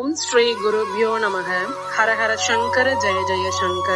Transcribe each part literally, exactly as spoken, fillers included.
ஓம் ஸ்ரீ குருப்யோ நமக. ஹரஹர சங்கர ஜெய ஜெய சங்கர.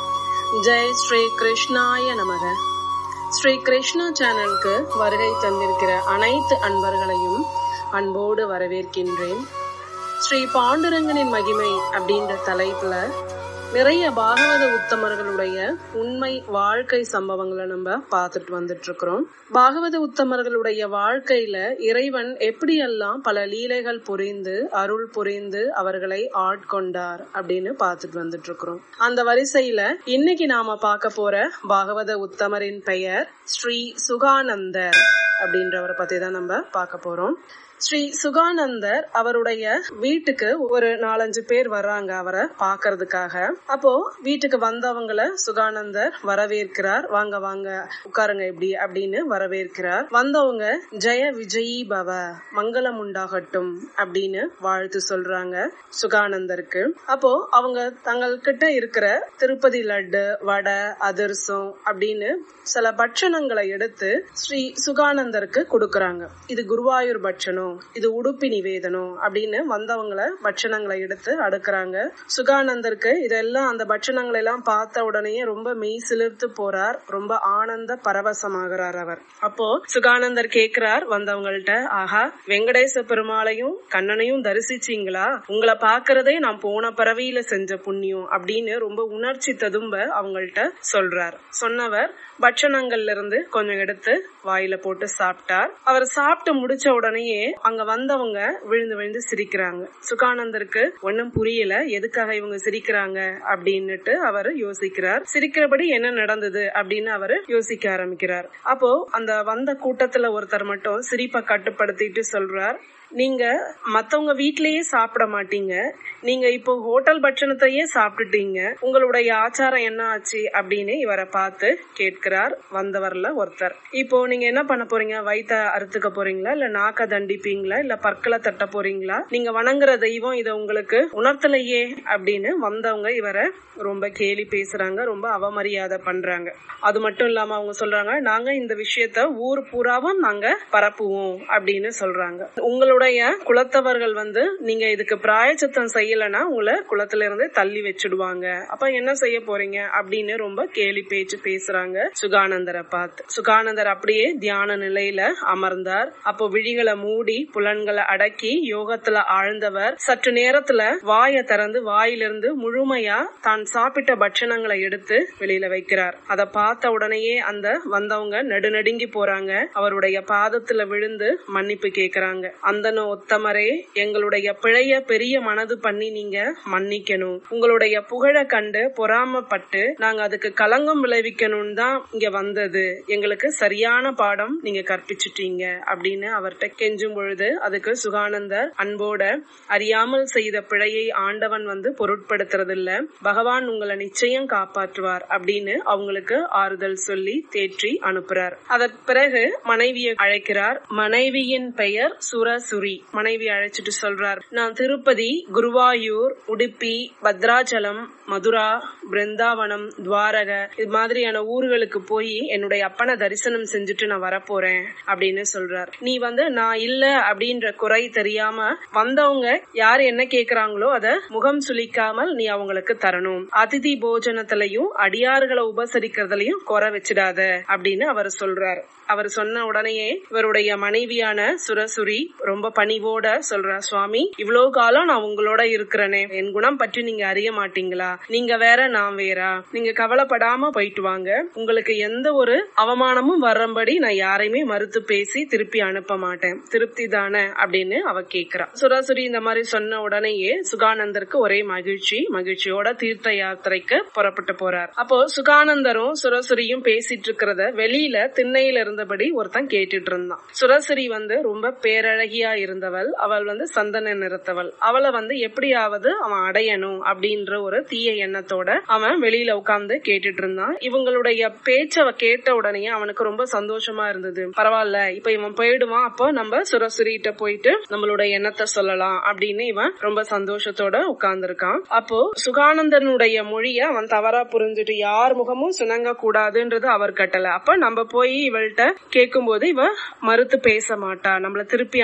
ஜெய் ஸ்ரீ கிருஷ்ணாய நமக. ஸ்ரீ கிருஷ்ணா சேனலுக்கு வருகை தந்திருக்கிற அனைத்து அன்பர்களையும் அன்போடு வரவேற்கின்றேன். ஸ்ரீ பாண்டுரங்கனின் மகிமை அப்படின்ற தலைப்புல நிறைய பாகவத உத்தமர்களுடைய உண்மை வாழ்க்கை சம்பவங்களை நம்ம பார்த்துட்டு வந்துட்டு இருக்கிறோம். பாகவத உத்தமர்களுடைய வாழ்க்கையில இறைவன் எப்படியெல்லாம் பல லீலைகள் புரிந்து அருள் புரிந்து அவர்களை ஆட்கொண்டார் அப்படின்னு பார்த்துட்டு வந்துட்டு இருக்கிறோம். அந்த வரிசையில இன்னைக்கு நாம பார்க்க போற பாகவத உத்தமரின் பெயர் ஸ்ரீ சுகானந்தர் அப்படின்றவரை பத்தி தான் நம்ம பார்க்க போறோம். ஸ்ரீ சுகானந்தர் அவருடைய வீட்டுக்கு ஒரு நாலஞ்சு பேர் வர்றாங்க அவரை பாக்குறதுக்காக. அப்போ வீட்டுக்கு வந்தவங்கள சுகானந்தர் வரவேற்கிறார். வாங்க வாங்க உட்காருங்க இப்படி அப்படின்னு வரவேற்கிறார். வந்தவங்க ஜெய விஜயி பவ, மங்களம் உண்டாகட்டும் அப்படின்னு வாழ்த்து சொல்றாங்க சுகானந்தருக்கு. அப்போ அவங்க தங்கள்கிட்ட இருக்கிற திருப்பதி லட்டு, வடை, அதிர்சம் அப்படின்னு சில பட்சணங்களை எடுத்து ஸ்ரீ சுகானந்தருக்கு கொடுக்கறாங்க. இது குருவாயூர் பட்சணம், இது உடுப்பி நிவேதனம் அப்படின்னு வந்தவங்களை பட்சணங்களை எடுத்து அடுக்குறாங்க. சுகானந்தருக்கு இதெல்லாம் அந்த பட்சணங்களை எல்லாம் பார்த்த உடனே ரொம்ப மெய் சிலிர்த்து போறார். ரொம்ப ஆனந்த பரவசமாகிறார் அவர். அப்போ சுகானந்தர் கேக்குறார் வந்தவங்கள்ட்ட, ஆஹா, வெங்கடேச பெருமாளையும் கண்ணனையும் தரிசிச்சீங்களா? உங்களை பாக்குறதே நான் போன பறவையில செஞ்ச புண்ணியம் அப்படின்னு ரொம்ப உணர்ச்சி ததும்ப அவங்கள்ட்ட சொல்றார். சொன்னவர் பட்சணங்கள்ல இருந்து கொஞ்சம் எடுத்து வாயில போட்டு சாப்பிட்டார். அவர் சாப்பிட்டு முடிச்ச உடனேயே அங்க வந்தவங்க விழுந்து விழுந்து சிரிக்கிறாங்க. சுகானந்தருக்கு ஒன்னும் புரியல, எதுக்காக இவங்க சிரிக்கிறாங்க அப்படின்னுட்டு அவரு யோசிக்கிறார். சிரிக்கிறபடி என்ன நடந்தது அப்படின்னு அவரு யோசிக்க ஆரம்பிக்கிறார். அப்போ அந்த வந்த கூட்டத்துல ஒருத்தர் மட்டும் சிரிப்பை கட்டுப்படுத்திட்டு சொல்றார், நீங்க மத்தவங்க வீட்லயே சாப்பிட மாட்டீங்க, நீங்க இப்போ ஹோட்டல் பட்சணத்தையே சாப்பிட்டுட்டீங்க, உங்களுடைய ஆச்சாரம் என்ன ஆச்சு அப்படின்னு இவரை பார்த்து கேட்கிறார் வந்தவர்ல ஒருத்தர். இப்போ நீங்க என்ன பண்ண போறீங்க? வயிற்ற அறுத்துக்க போறீங்களா, இல்ல நாக்க தண்டிப்பீங்களா, இல்ல பற்களை தட்ட போறீங்களா? நீங்க வணங்குற தெய்வம் இதை உங்களுக்கு உணர்த்தலையே அப்படின்னு வந்தவங்க இவரை ரொம்ப கேலி பேசுறாங்க, ரொம்ப அவமரியாதை பண்றாங்க. அது மட்டும் இல்லாம அவங்க சொல்றாங்க, நாங்க இந்த விஷயத்த ஊர் பூராவும் நாங்க பரப்புவோம் அப்படின்னு சொல்றாங்க. உங்களுடைய குலத்தவர்கள் வந்து நீங்க இதுக்கு பிராயச்சித்தம் செய்யலன்னா உங்களை குலத்துல இருந்து தள்ளி வச்சிடுவாங்க, அப்ப என்ன செய்ய போறீங்க அப்படின்னு ரொம்ப கேலி பேச்சு பேசுறாங்க சுகானந்தரை பார்த்து. சுகானந்தர் அப்படியே தியான நிலையில அமர்ந்தார். அப்போ விழிகளை மூடி புலன்களை அடக்கி யோகத்துல ஆழ்ந்தவர் சற்று நேரத்துல வாயை திறந்து வாயிலிருந்து முழுமையா தான் சாப்பிட்ட பட்சணங்களை எடுத்து வெளியில வைக்கிறார். அதை பார்த்த உடனேயே அந்த வந்தவங்க நடுநடுங்கி போறாங்க. அவருடைய பாதத்துல விழுந்து மன்னிப்பு கேக்குறாங்க. அந்த உத்தமரே, எங்களுடைய பிழைய பெரிய மனது பண்ணி நீங்க மன்னிக்கணும். உங்களுடைய புகழ கண்டு பொறாமப்பட்டு நாங்க அதுக்கு களங்கம் விளைவிக்கணும் தான் இங்க வந்தது. எங்களுக்கு சரியான பாடம் நீங்க கற்பிச்சுட்டீங்க அப்படின்னு அவர்கிட்ட கெஞ்சும் பொழுது அதுக்கு சுகானந்தர் அன்போட, அறியாமல் செய்த பிழையை ஆண்டவன் வந்து பொருட்படுத்துறது இல்ல, பகவான் உங்களை நிச்சயம் காப்பாற்றுவார் அப்படின்னு அவங்களுக்கு ஆறுதல் சொல்லி தேற்றி அனுப்புறார். அதற்கு பிறகு மனைவியை அழைக்கிறார். மனைவியின் பெயர் சுரசுரி. மனைவி அழைச்சிட்டு சொல்றார், நான் திருப்பதி, குருவாயூர், உடுப்பி, பத்ராச்சலம், மதுரா, பிருந்தாவனம், துவாரக இது மாதிரியான ஊர்களுக்கு போய் என்னுடைய அப்பனை தரிசனம் செஞ்சுட்டு நான் வரப்போறேன் அப்படின்னு சொல்றார். நீ வந்து நான் இல்ல அப்படின்ற குறை தெரியாம வந்தவங்க யாரு என்ன கேக்குறாங்களோ அத முகம் சுளிக்காமல் நீ அவங்களுக்கு தரணும். அதிதி போஜனத்திலையும் அடியார்களை உபசரிக்கிறதுலயும் குறை வச்சிடாத அப்படின்னு அவர் சொல்றார். அவர் சொன்ன உடனேயே இவருடைய மனைவியான சுரசுரி ரொம்ப பணிவோட சொல்றார், சுவாமி, இவ்வளவு காலம் நான் உங்களோட இருக்கிறனே, என் குணம் பற்றி நீங்க அறிய மாட்டீங்களா? நீங்க வேற நான் வேறா? நீங்க கவலைப்படாம போயிட்டு வாங்க, உங்களுக்கு எந்த ஒரு அவமானமும் வர்றபடி நான் யாரையுமே மறுத்து பேசி திருப்பி அனுப்ப மாட்டேன், திருப்தி தானே அப்படின்னு அவ கேக்குறா. சுரசுரி இந்த மாதிரி சொன்ன உடனேயே சுகானந்தருக்கு ஒரே மகிழ்ச்சி. மகிழ்ச்சியோட தீர்த்த யாத்திரைக்கு புறப்பட்டு போறார். அப்போ சுகானந்தரும் சுரசுரியும் பேசிட்டு இருக்கிறத வெளியில திண்ணையில இருந்தபடி ஒருத்தன் கேட்டுட்டு இருந்தான். சுரசுரி வந்து ரொம்ப பேரழகியா இருந்தவள். அவள் வந்து சந்தன நிறத்தவள். அவளை வந்து எப்படியாவது அவன் அடையணும் அப்படின்ற ஒரு தீய எண்ணத்தோட அவன் வெளியில உட்கார்ந்து கேட்டுட்டு இருந்தான். இவங்களுடைய பேச்ச கேட்ட உடனே அவனுக்கு ரொம்ப சந்தோஷமா இருந்தது. பரவாயில்ல, இப்ப இவன் போயிடுவான், அப்போ நம்ம சுரசுரிட்ட போயிட்டு நம்மளுடைய எண்ணத்தை சொல்லலாம் அப்படின்னு இவன் ரொம்ப சந்தோஷத்தோட உட்கார்ந்து இருக்கான். அப்போ சுகானந்தனுடைய மொழிய அவன் தவறா புரிஞ்சுட்டு யார் முகமும் சுணங்க கூடாதுன்றது அவர் கட்டல. அப்ப நம்ம போய் இவள்கிட்ட கேட்கும் போது இவ மறுத்து பேச மாட்டா, நம்மள திருப்பி அனுப்ப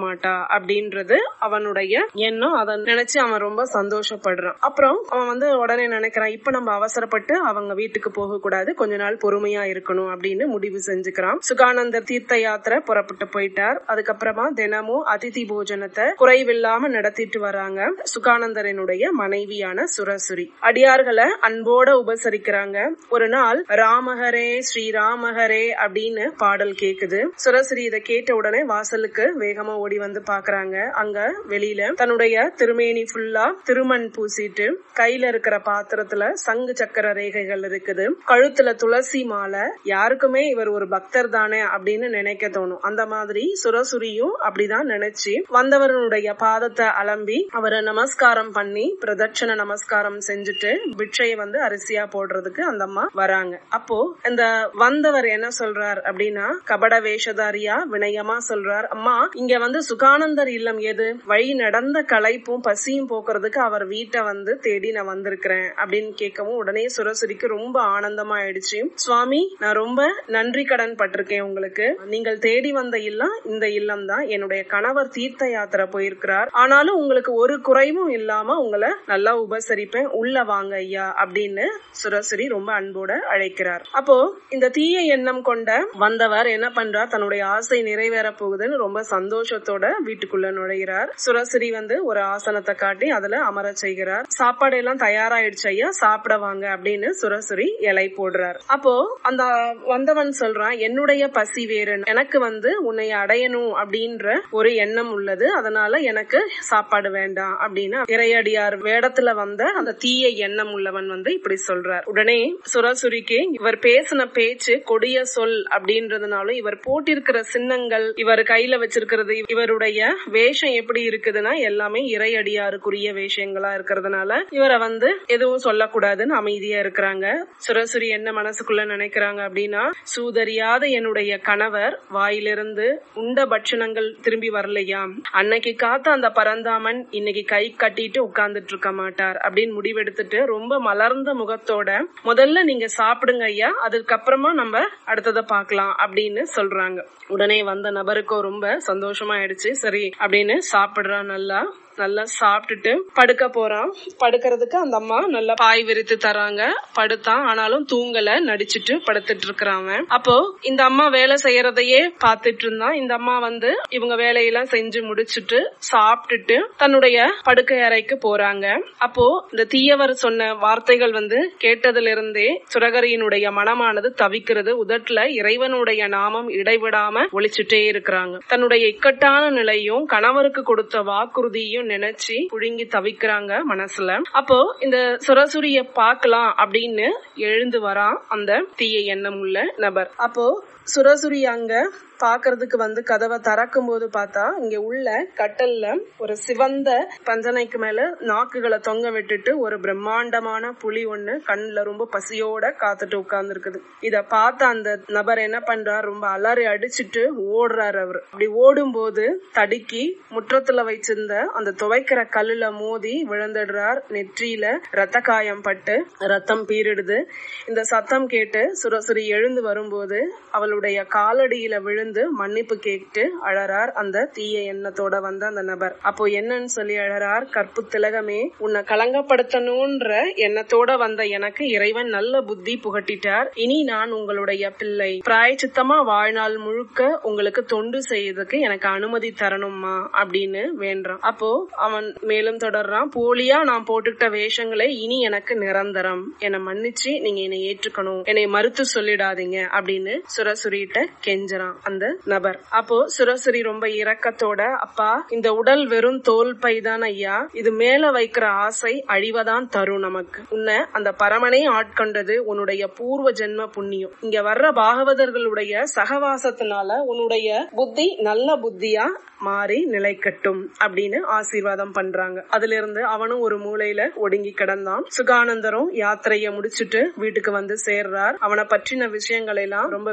மாட்டா அப்படின்றது அவனுடைய எண்ணம். அதை நினைச்சு அவன் ரொம்ப சந்தோஷப்படுறான். அப்புறம் அவன் வந்து உடனே நினைக்கிறான், இப்ப நம்ம அவசரப்பட்டு அவங்க வீட்டுக்கு போக கூடாது, கொஞ்ச நாள் பொறுமையா இருக்கணும் அப்படின்னு முடிவு செஞ்சுக்கிறான். சுகானந்தர் தீர்த்த யாத்திரை புறப்பட்டு போயிட்டார். அதுக்கப்புறமா தினமும் அதிதி போஜனத்தை குறைவில்லாம நடத்திட்டு வராங்க சுகானந்தரனுடைய மனைவியான சுரசுரி. அடியார்களை அன்போட உபசரிக்கிறாங்க. ஒரு நாள் ராமஹரே ஸ்ரீராமஹரே அப்படின்னு பாடல் கேக்குது. சுரசுரி இதை கேட்ட உடனே வாசலுக்கு வேகமா ஓடி வந்து பாக்குறாங்க. அங்க வெளியில தன்னுடைய திருமேனி ஃபுல்லா திருமண் பூசிட்டு கையில இருக்கிற பாத்திரத்துல சங்கு சக்கர ரேகைகள் இருக்குது, கழுத்துல துளசி மாலை. யாருக்குமே இவர் ஒரு பக்தர் தானே அப்படின்னு நினைக்க தோணும். அந்த மாதிரி சுரசுரியும் அப்படிதான் நினைச்சு வந்தவருடைய பாதத்தை அலம்பி அவரை நமஸ்காரம் பண்ணி பிரதட்சண நமஸ்காரம் செஞ்சுட்டு பிட்சைய வந்து அரிசியா போடுறதுக்கு அந்த அம்மா வராங்க. அப்போ இந்த வந்தவர் என்ன சொல்றார் அப்படின்னா, கபட வேஷதாரியா வினயமா சொல்றார், அம்மா இங்க வந்து சுகானந்தர் இல்லம் எது, வழி நடந்த களைப்பும் பசியும் போக்குறதுக்கு அவர் வீட்டை வந்து தேடி நான் வந்திருக்கிறேன் அப்படின்னு கேட்கவும் உடனே சுரசுரிக்கு ரொம்ப ஆனந்தமா ஆயிடுச்சு. சுவாமி, நான் ரொம்ப நன்றி கடன் பட்டிருக்கேன் உங்களுக்கு. நீங்கள் தேடி வந்த இல்லம் இந்த இல்லம் தான். என்னுடைய கணவர் தீர்த்த யாத்திரை போயிருக்கிறார், ஆனாலும் உங்களுக்கு ஒரு குறைவும் இல்லாம உங்களை நல்லா உபசரிப்பேன், உள்ள வாங்க ஐயா அப்படின்னு சுரசுரி ரொம்ப அன்போட அழைக்கிறார். அப்போ இந்த தீய எண்ணம் கொண்ட வந்தவர் என்ன பண்றார், தன்னுடைய ஆசை நிறைவேற போகுதுன்னு ரொம்ப சந்தோஷத்தோட வீட்டுக்குள்ள நுழைகிறார். சுரசுரி வந்து ஒரு ஆசனத்தை காட்டி அதுல அமர செய்கிறார். சாப்பாடு எல்லாம் தயாராயிடுச்சு ஐயா, சாப்பிட வாங்க அப்படின்னு சுரசுரி இலை போடுறார். அப்போ அந்த வந்தவன் சொல்றான், என்னுடைய பசி வேறு, எனக்கு வந்து உன்னை அடையணும் அப்படின்ற ஒரு எண்ணம் உள்ளது, அதனால எனக்கு சாப்பாடு வேண்டாம் அப்படின்னு இறையடியார் வேடத்துல வந்த அந்த தீய எண்ணம் உள்ளவன் வந்து இப்படி சொல்றார். உடனே சுரசுரிக்கு இவர் பேசின பேச்சு கொடிய சொல் அப்படின்றதுனாலும் இவர் போட்டிருக்கிற சின்னங்கள், இவர் கையில வச்சிருக்கிறது, இவருடைய வேஷம் எப்படி இருக்குதுன்னா எல்லாமே இறையடியாருக்குரிய வேஷங்களா இருக்கிறதுனால இவரை வந்து எதுவும் சொல்லக்கூடாதுன்னு அமைதியா இருக்கிறாங்க. சுரசுரி என்ன மனசுக்குள்ள நினைக்கிறாங்க அப்படின்னா, சூதறியாத என்னுடைய கணவர் வாயிலிருந்து உண்ட பட்சணங்கள் திரும்பி வரலையா, அன்னைக்கு காத்த அந்த பரந்தாமன் இன்னைக்கு கை கட்டிட்டு உட்கார்ந்துட்டு இருக்க மாட்டார் அப்படின்னு முடிவெடுத்துட்டு ரொம்ப மலர்ந்த முகத்தோட முதல்ல நீங்க சாப்பிடுங்க ஐயா, அதுக்கப்புறமா நம்ம அடுத்ததை பார்க்கலாம் அப்படின்னு சொல்றாங்க. உடனே வந்த நபருக்கும் ரொம்ப சந்தோஷமா ஆயிடுச்சு. சரி அப்படின்னு சாப்பிடுறான். நல்லா நல்லா சாப்பிட்டுட்டு படுக்க போறான். படுக்கிறதுக்கு அந்த அம்மா நல்லா பாய் விரித்து தராங்க. படுத்தான், ஆனாலும் தூங்கல, நடிச்சிட்டு படுத்துட்டு இருக்கிறான். அப்போ இந்த அம்மா வேலை செய்யறதையே பாத்துட்டு இருந்தான். இந்த அம்மா வந்து இவங்க வேலையெல்லாம் செஞ்சு முடிச்சுட்டு சாப்பிட்டுட்டு தன்னுடைய படுக்கை அறைக்கு போறாங்க. அப்போ இந்த தீயவர் சொன்ன வார்த்தைகள் வந்து கேட்டதுல இருந்தே சுரகரியினுடைய மனமானது தவிக்கிறது. உதட்டுல இறைவனுடைய நாமம் இடைவிடாம ஒழிச்சுட்டே இருக்கிறாங்க. தன்னுடைய இக்கட்டான நிலையும் கணவருக்கு கொடுத்த வாக்குறுதியும் நினைச்சு புழுங்கி தவிக்கிறாங்க மனசுல. அப்போ இந்த சுரசுரிய பாக்கலாம் அப்படின்னு எழுந்து வரான் அந்த தீய எண்ணம் உள்ள நபர். அப்போ சுரசுரி அங்க பாக்குறதுக்கு வந்து கதவை திறக்கும் போது பார்த்தா இங்க உள்ள கட்டல்ல ஒரு சிவந்த பஞ்சனைக்கு மேல நாக்குகளை தொங்க விட்டுட்டு ஒரு பிரம்மாண்டமான புலி ஒண்ணு கண்ணுல ரொம்ப பசியோட காத்துட்டு உட்கார்ந்து இருக்குது. இத பார்த்த அந்த நபர் என்ன பண்றார், ரொம்ப அலறி அடிச்சுட்டு ஓடுறாரு. அவர் அப்படி ஓடும் போது தடுக்கி முற்றத்துல வச்சிருந்த அந்த துவைக்கிற கல்லுல மோதி விழுந்துடுறார். நெற்றியில ரத்த காயம் பட்டு ரத்தம் பீரிடுது. இந்த சத்தம் கேட்டு சுரசுரி எழுந்து வரும்போது அவளுடைய காலடியில விழு மன்னிப்பு கேட்டு அழறார் அந்த தீய எண்ணத்தோட வந்த அந்த நபர். அப்போ என்னன்னு சொல்லி அழறார், கற்பு திலகமே, உன்னை கலங்கப்படுத்தணும்ன்ற எண்ணத்தோட வந்த எனக்கு இறைவன் நல்ல புத்தி புகட்டிட்டார். இனி நான் உங்களுடைய பிள்ளை, பிராயச்சித்தமா வாழ்நாள் முழுக்க உங்களுக்கு தொண்டு செய்யறதுக்கு எனக்கு அனுமதி தரணுமா அப்படின்னு வேண்டான். அப்போ அவன் மேலும் தொடர்றான், போலியா நான் போட்டுக்கிட்ட வேஷங்களே இனி எனக்கு நிரந்தரம், என்னை மன்னிச்சு நீங்க என்னை ஏற்றுக்கணும், என்னை மறுத்து சொல்லிடாதீங்க அப்படின்னு சுரசுரிட்ட கெஞ்சறான் அந்த நபர். அப்போ சுரசுரி ரொம்ப இரக்கத்தோட, அப்பா இந்த உடல் வெறும் தோல் பைதான் ஐயா, இது மேல வைக்கிற ஆசை அழிவதான் தரும் நமக்கு. உன்னை அந்த பரமனே ஆட்கொண்டது உன்னுடைய பூர்வ ஜென்ம புண்ணியம். இங்க வர்ற பாகவதர்களுடைய சகவாசத்தினால உன்னுடைய புத்தி நல்ல புத்தியா மாறி நிலைக்கட்டும் அப்படின்னு ஆசீர்வாதம் பண்றாங்க. அதுல இருந்து அவனும் ஒரு மூலையில ஒடுங்கி கிடந்தான். சுகானந்தரும் யாத்திரைய முடிச்சுட்டு வீட்டுக்கு வந்து சேர்றார். அவனை பற்றின விஷயங்கள் எல்லாம் ரொம்ப விரிவா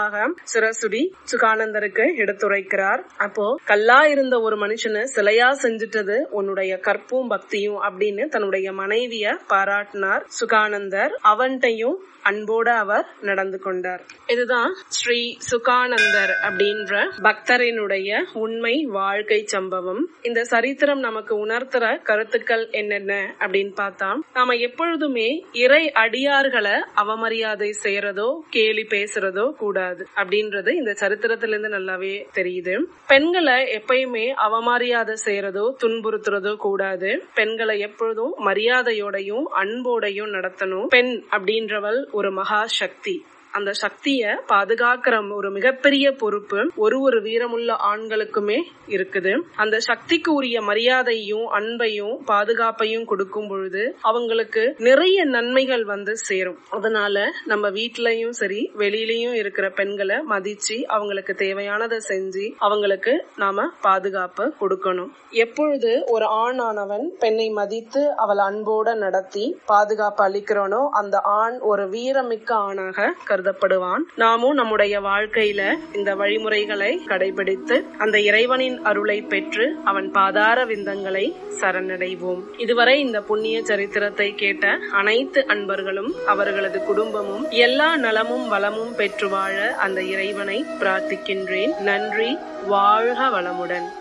தெளிவாக சிரசுடி சுகானந்தருக்கு எடுத்துரைக்கிறார். அப்போ கல்லா இருந்த ஒரு மனுஷனை சிலையா செஞ்சுட்டது உன்னுடைய கற்பும் பக்தியும் அப்படின்னு தன்னுடைய மனைவிய பாராட்டினார் சுகானந்தர். அவன்கிட்டையும் அன்போட அவர் நடந்து கொண்டார். இதுதான் ஸ்ரீ சுகானந்தர் அப்படின்ற பக்தரினுடைய உண்மை வாழ்க்கை சம்பவம். இந்த சரித்திரம் நமக்கு உணர்த்துற கருத்துக்கள் என்னென்ன அப்படின்னு பார்த்தா, நாம எப்பொழுதுமே இறை அடியார்களை அவமரியாதை செய்யறதோ கேலி பேசுறதோ கூடாது அப்படின்றது இந்த சரித்திரத்திலிருந்து நல்லாவே தெரியுது. பெண்களை எப்பயுமே அவமரியாதை செய்யறதோ துன்புறுத்துறதோ கூடாது. பெண்களை எப்பொழுதும் மரியாதையோடையும் அன்போடையும் நடத்தணும். பெண் அப்படின்றவள் ஒரு மகா சக்தி. அந்த சக்திய பாதுகாக்கிற ஒரு மிகப்பெரிய பொறுப்பு ஒரு ஒரு வீரமுள்ள ஆண்களுக்குமே இருக்குது. அந்த சக்திக்கு உரிய மரியாதையும் அன்பையும் பாதுகாப்பையும் கொடுக்கும் பொழுது அவங்களுக்கு நிறைய நன்மைகள் வந்து சேரும். அதனால நம்ம வீட்லயும் சரி வெளியிலயும் இருக்கிற பெண்களை மதிச்சு அவங்களுக்கு தேவையானதை செஞ்சு அவங்களுக்கு நாம பாதுகாப்பு கொடுக்கணும். எப்பொழுது ஒரு ஆணானவன் பெண்ணை மதித்து அவள் அன்போட நடத்தி பாதுகாப்பு அளிக்கிறோனோ அந்த ஆண் ஒரு வீரமிக்க ஆணாக கருதப்படுவான். நாமும் நம்முடைய வாழ்க்கையில இந்த வழிமுறைகளை கடைபிடித்து அந்த இறைவனின் அருளை பெற்று அவன் பாதார விந்தங்களை சரணடைவோம். இதுவரை இந்த புண்ணிய சரித்திரத்தை கேட்ட அனைத்து அன்பர்களும் அவர்களது குடும்பமும் எல்லா நலமும் வளமும் பெற்று வாழ அந்த இறைவனை பிரார்த்திக்கின்றேன். நன்றி. வாழ்க வளமுடன்.